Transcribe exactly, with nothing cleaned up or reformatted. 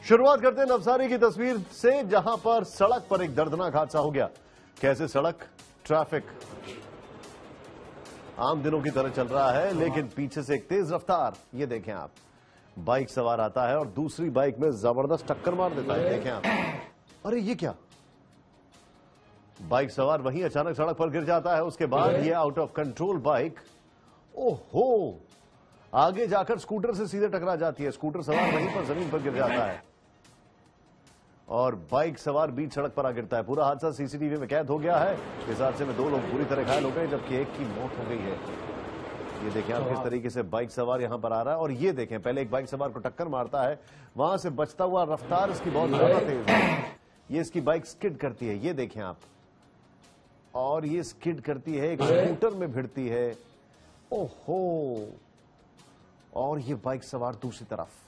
शुरुआत करते हैं नवसारी की तस्वीर से, जहां पर सड़क पर एक दर्दनाक हादसा हो गया। कैसे सड़क ट्रैफिक आम दिनों की तरह चल रहा है, लेकिन पीछे से एक तेज रफ्तार, ये देखें आप, बाइक सवार आता है और दूसरी बाइक में जबरदस्त टक्कर मार देता है। देखें आप, अरे ये क्या, बाइक सवार वहीं अचानक सड़क पर गिर जाता है। उसके बाद ये आउट ऑफ कंट्रोल बाइक, ओहो, आगे जाकर स्कूटर से सीधे टकरा जाती है। स्कूटर सवार वहीं पर जमीन पर गिर जाता है और बाइक सवार बीच सड़क पर आ गिरता है। पूरा हादसा सीसीटीवी में कैद हो गया है। इस हादसे में दो लोग बुरी तरह घायल हो गए, जबकि एक की मौत हो गई है। ये देखें आप किस तरीके से बाइक सवार यहां पर आ रहा है। और ये देखें, पहले एक बाइक सवार को टक्कर मारता है, वहां से बचता हुआ, रफ्तार इसकी बहुत ज्यादा तेज है। ये इसकी बाइक स्किड करती है, ये देखें आप, और ये स्किड करती है, एक स्कूटर में भिड़ती है। ओहो, और ये बाइक सवार दूसरी तरफ।